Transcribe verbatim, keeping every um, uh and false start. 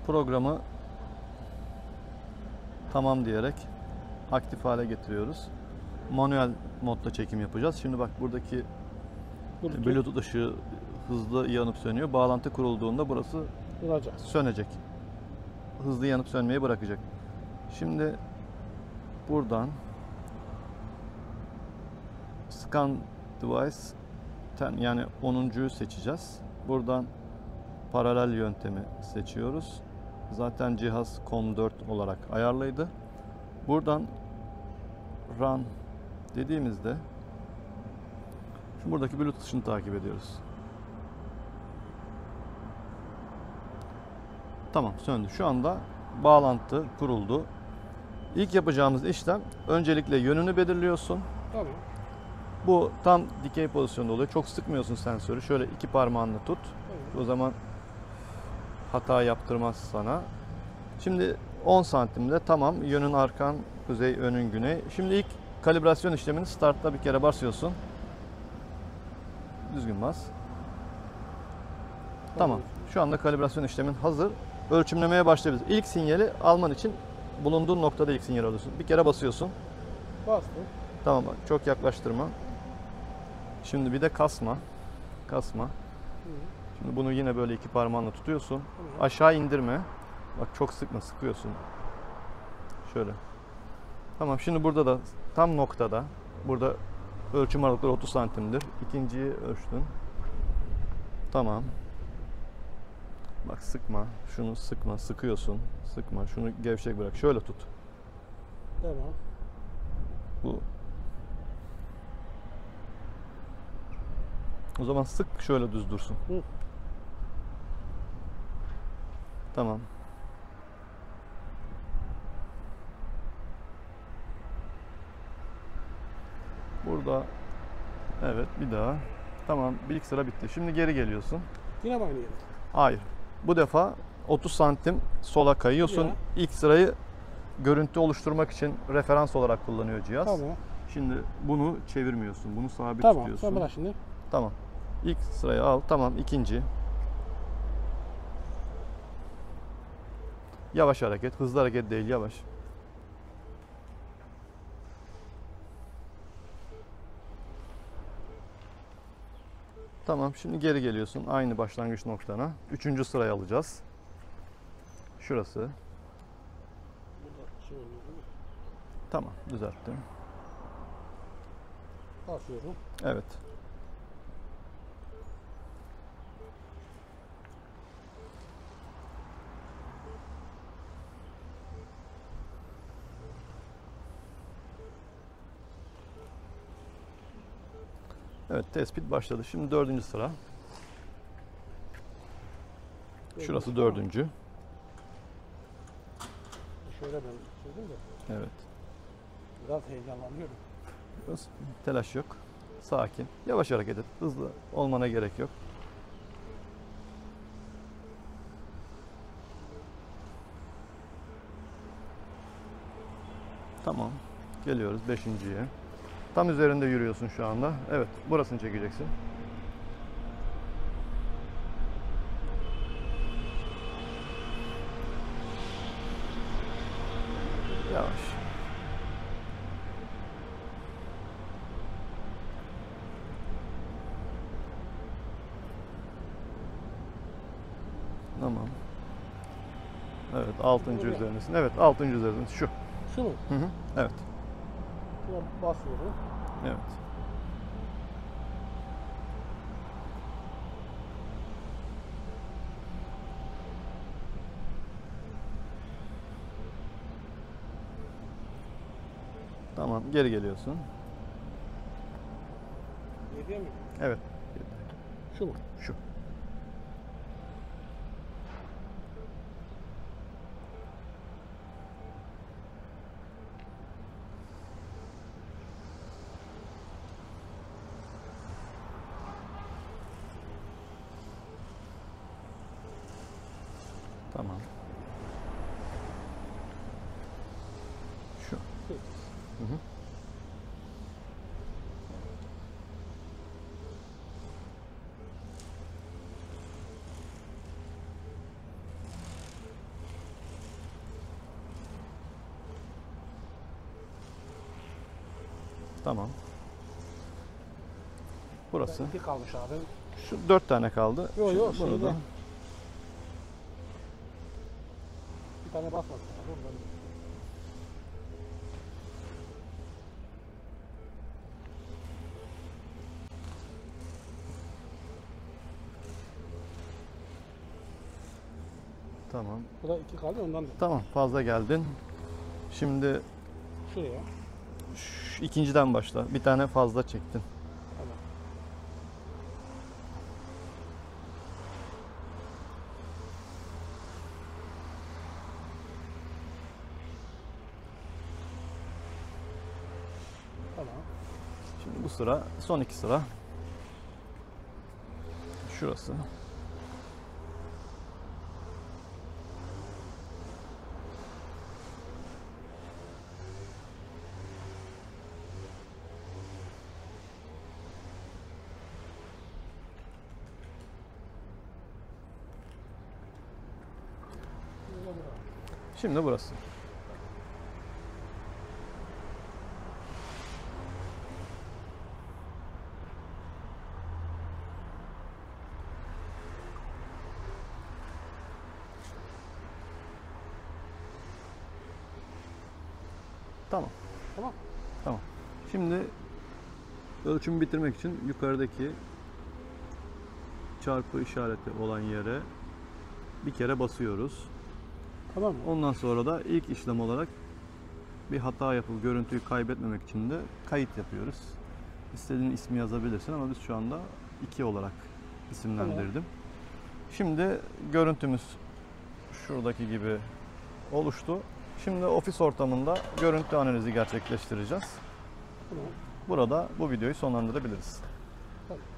programı tamam diyerek aktif hale getiriyoruz. Manuel modda çekim yapacağız. Şimdi bak buradaki Bluetooth. Bluetooth ışığı hızlı yanıp sönüyor. Bağlantı kurulduğunda burası Duracak. sönecek. Hızlı yanıp sönmeyi bırakacak. Şimdi buradan Scan Device on, yani onuncuyu seçeceğiz. Buradan paralel yöntemi seçiyoruz. Zaten cihaz COM dört olarak ayarlıydı. Buradan Run dediğimizde şimdi buradaki Bluetooth ışını takip ediyoruz. Tamam, söndü. Şu anda bağlantı kuruldu. İlk yapacağımız işlem, öncelikle yönünü belirliyorsun. Tamam. Bu tam dikey pozisyonda oluyor. Çok sıkmıyorsun sensörü. Şöyle iki parmağınla tut. Tamam. O zaman hata yaptırmaz sana. Şimdi on santimde tamam. Yönün arkan, kuzey, önün güney. Şimdi ilk kalibrasyon işlemini startla bir kere basıyorsun. Düzgün bas. Tamam. Şu anda kalibrasyon işlemin hazır. Ölçümlemeye başlayabiliriz. İlk sinyali alman için bulunduğun noktada ilk sinyal alıyorsun. Bir kere basıyorsun. Bastım. Tamam bak, çok yaklaştırma. Şimdi bir de kasma. Kasma. Hı. Şimdi bunu yine böyle iki parmağınla tutuyorsun. Tamam. Aşağı indirme. Bak çok sıkma, sıkıyorsun. Şöyle. Tamam, şimdi burada da tam noktada. Burada ölçüm aralıkları otuz santimdir. İkinciyi ölçtün. Tamam. Bak sıkma. Şunu sıkma. Sıkıyorsun. Sıkma. Şunu gevşek bırak. Şöyle tut. Tamam. Bu. O zaman sık, şöyle düz dursun. Hı. Tamam. Burada evet, bir daha. Tamam, bir ilk sıra bitti. Şimdi geri geliyorsun. Yine mi aynı yere? Hayır. Bu defa otuz santim sola kayıyorsun. Ya. İlk sırayı görüntü oluşturmak için referans olarak kullanıyor cihaz. Tamam. Şimdi bunu çevirmiyorsun. Bunu sabit Tamam. tutuyorsun. Sen bırak şimdi. Tamam. İlk sırayı al. Tamam. İkinci. Yavaş hareket. Hızlı hareket değil. Yavaş. Tamam. Şimdi geri geliyorsun. Aynı başlangıç noktana. Üçüncü sırayı alacağız. Şurası. Burada şey oluyor değil mi? Tamam. Düzelttim. Basıyorum. Evet. Evet, tespit başladı. Şimdi dördüncü sıra. Şurası dördüncü. Şöyle ben söyledim de Evet. biraz heyecanlanıyorum. Telaş yok. Sakin. Yavaş hareket et. Hızlı olmana gerek yok. Tamam. Geliyoruz beşinciye. Tam üzerinde yürüyorsun şu anda. Evet. Burasını çekeceksin. Yavaş. Tamam. Evet, altıncı Buraya. üzerindesin. Evet, altıncı üzerindesin. Şu. Şu mu? Hı hı. Evet. Şuna basıyorum. Evet. Tamam, geri geliyorsun. Yediye mi? Evet. Şu mu? Şu. Tamam. Şu. Sekiz. Hı hı. Tamam. Burası. İki kalmış abi. Şu dört tane kaldı. Yok Şu- yok. bunu Şeyde. da- Bir tane basmasın abi. Oradan. Tamam. Bu da iki kaldı ondan da. Tamam, fazla geldin. Şimdi Şuraya. şu ikinciden başla. Bir tane fazla çektin. Tamam. Tamam. Şimdi bu sıra, son iki sıra. Şurası. Şimdi burası. Tamam. Tamam. Tamam. Şimdi ölçümü bitirmek için yukarıdaki çarpı işareti olan yere bir kere basıyoruz. Tamam mı? Ondan sonra da ilk işlem olarak bir hata yapıp görüntüyü kaybetmemek için de kayıt yapıyoruz. İstediğin ismi yazabilirsin ama biz şu anda iki olarak isimlendirdim. Şimdi görüntümüz şuradaki gibi oluştu. Şimdi ofis ortamında görüntü analizi gerçekleştireceğiz. Tamam. Burada bu videoyu sonlandırabiliriz. Tamam.